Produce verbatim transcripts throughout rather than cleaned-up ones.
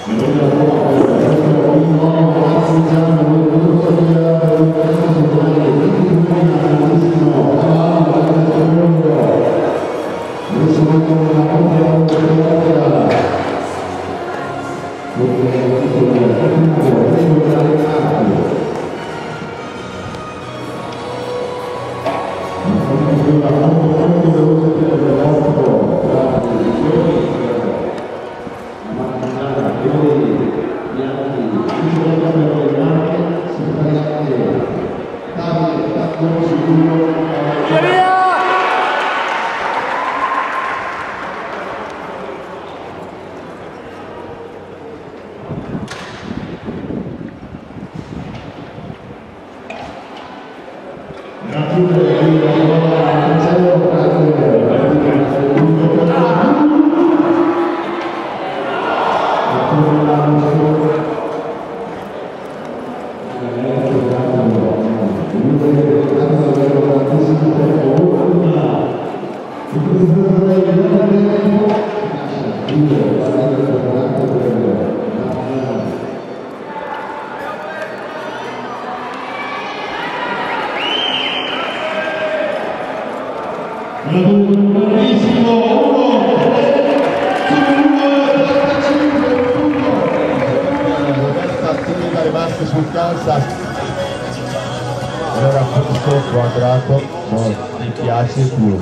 sul Kansas. Allora questo quadrato no, mi piace più.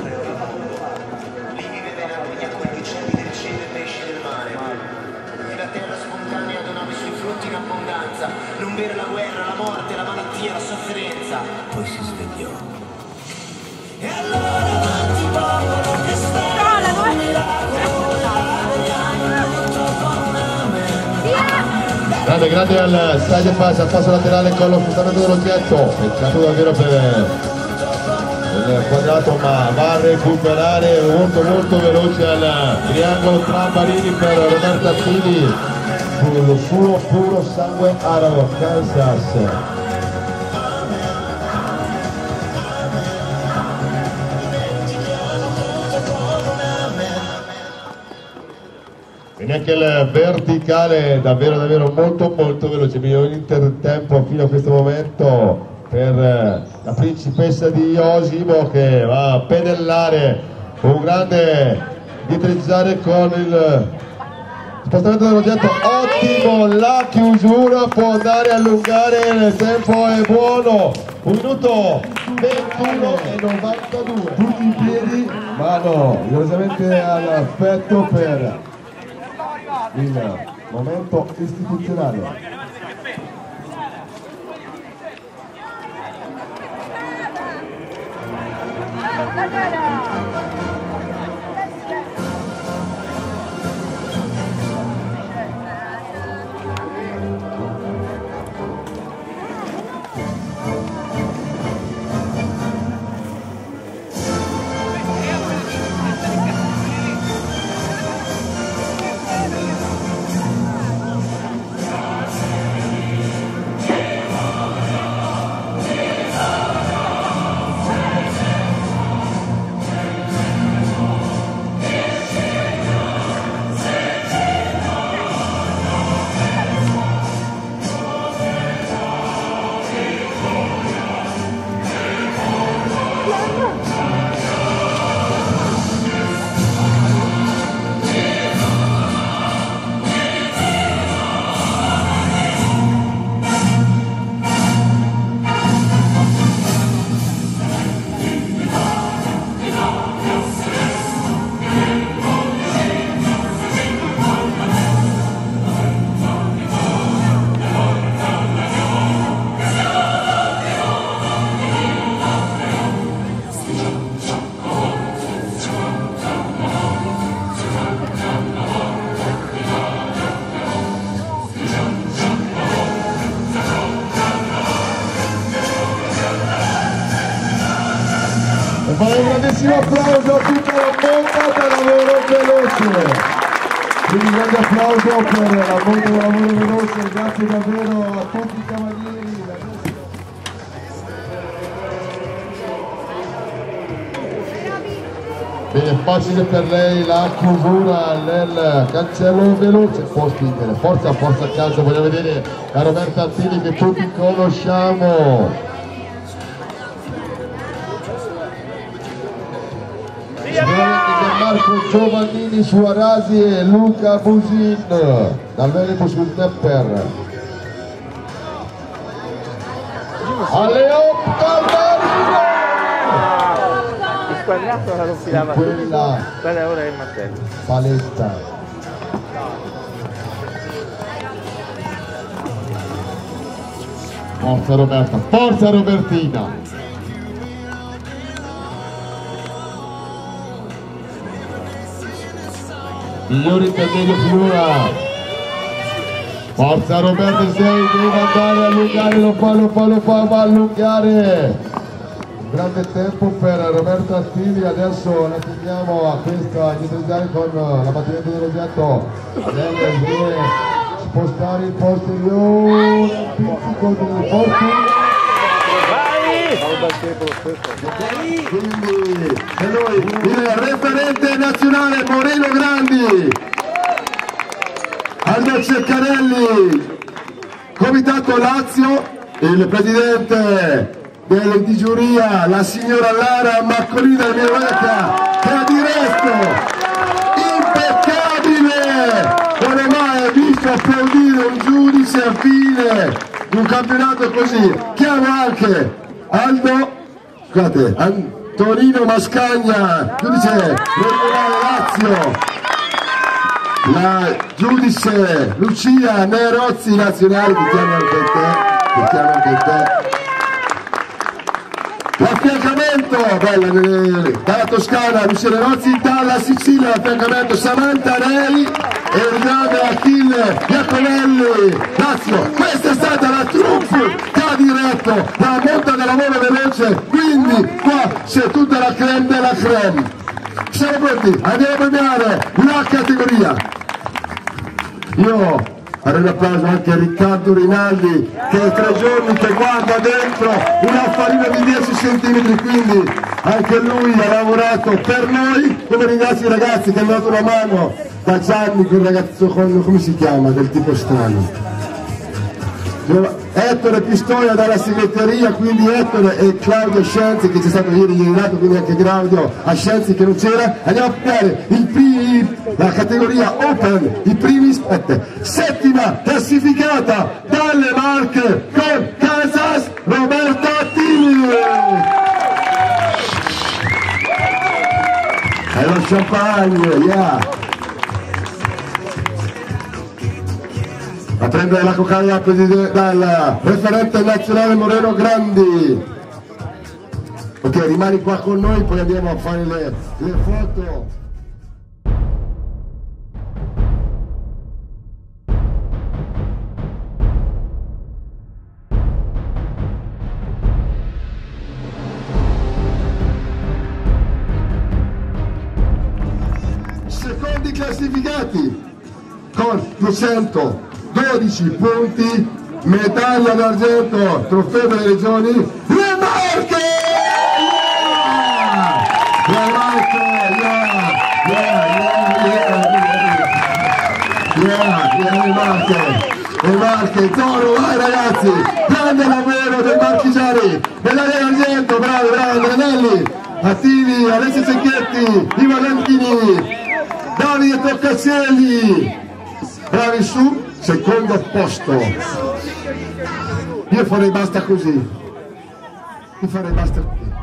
Non bere la guerra, la morte, la malattia, la sofferenza. Poi si svegliò. E allora avanti popolo che sta grande, grande al side pass, al passo laterale con lo spostamento dell'oggetto. Peccato davvero per il quadrato, ma va a recuperare molto molto veloce al triangolo tra Marini per Roberta Fini. Sul suo puro sangue arabo, Kansas. E neanche il verticale davvero davvero molto molto veloce, miglior intertempo fino a questo momento per la principessa di Osimo, che va a pedellare un grande dietreggiare con il spostamento dell'oggetto. Ottimo, la chiusura può andare a allungare, il tempo è buono, un minuto ventuno e novantadue, tutti in piedi, mano rigorosamente al petto per il momento istituzionale. Fare un grandissimo applauso a tutta la bomba per lavoro veloce. Quindi un grande applauso per la bomba del lavoro veloce, grazie davvero a tutti i cavalieri. Bene. Bene, facile per lei la chiusura nel cancello veloce, può spingere, forza, forza calcio, voglio vedere la Roberta Attini che tutti conosciamo. Marco Giovannini su Arasi e Luca Busin dal Veneto sul Tepper. Aleop Calvarino! Il quadrato la lo filava quella quella ora è il martello. paletta. Forza Roberta, forza Robertina! Migliore intermedio finora. Forza Roberta, sei, deve andare a allungare, lo fa, lo fa, lo fa, va a allungare. Un grande tempo per Roberta Attini, adesso la teniamo a questa individuale con l'abbattimento dell'oggetto. Lei deve spostare il posteriore, pizzico del posto. Quindi per noi il referente nazionale Moreno Grandi, Aldo Ceccarelli, Comitato Lazio, il presidente di giuria, la signora Lara Maccolina Mirvecchia, che ha diretto impeccabile, non è mai visto applaudire un giudice a fine di un campionato così. Chiamo anche Aldo, scusate, Antonino Mascagna, giudice regionale Lazio, la giudice Lucia Nerozzi nazionale, ti chiamo anche te, ti chiamo anche te. L'affiancamento, bella, dalla Toscana, Lucia Nerozzi, dalla Sicilia, l'affiancamento Samantha Rei e il grande Achille Iaconelli, Lazio. Questa è stata la troupe che ha diretto la monta del lavoro veloce, quindi qua c'è tutta la creme della creme. Siamo pronti, andiamo a premiare la categoria. Io farei un applauso anche a Riccardo Rinaldi, che è tre giorni che guarda dentro una farina di dieci centimetri, quindi anche lui ha lavorato per noi. Come ringrazio i ragazzi che hanno dato una mano, da Gianni, quel ragazzo con, come si chiama, del tipo strano, Ettore Pistoia dalla segreteria, quindi Ettore e Claudio Scienzi che c'è stato ieri ieri, quindi anche Claudio a Scienzi che non c'era. Andiamo a pigliare il primi, la categoria Open, i primi aspetta, settima classificata dalle Marche con Kansas Roberta Attini. E lo champagne, yeah! A prendere la cocaina dal referente nazionale Moreno Grandi. Ok, rimani qua con noi, poi andiamo a fare le, le foto. Secondi classificati con duecentododici punti, medaglia d'argento, trofeo delle regioni, le Marche! Yeah! Le Marche, yeah! Yeah, yeah, yeah, yeah, yeah, le Marche, le Marche, Toro, vai ragazzi, grande lavoro dei marchigiani, medaglia d'argento, bravo, bravo, Granelli, Attini, Alessia Cecchetti, Ivo Lentini, Davide Toccacelli, bravi su, secondo posto. Io farei basta così, io farei basta così.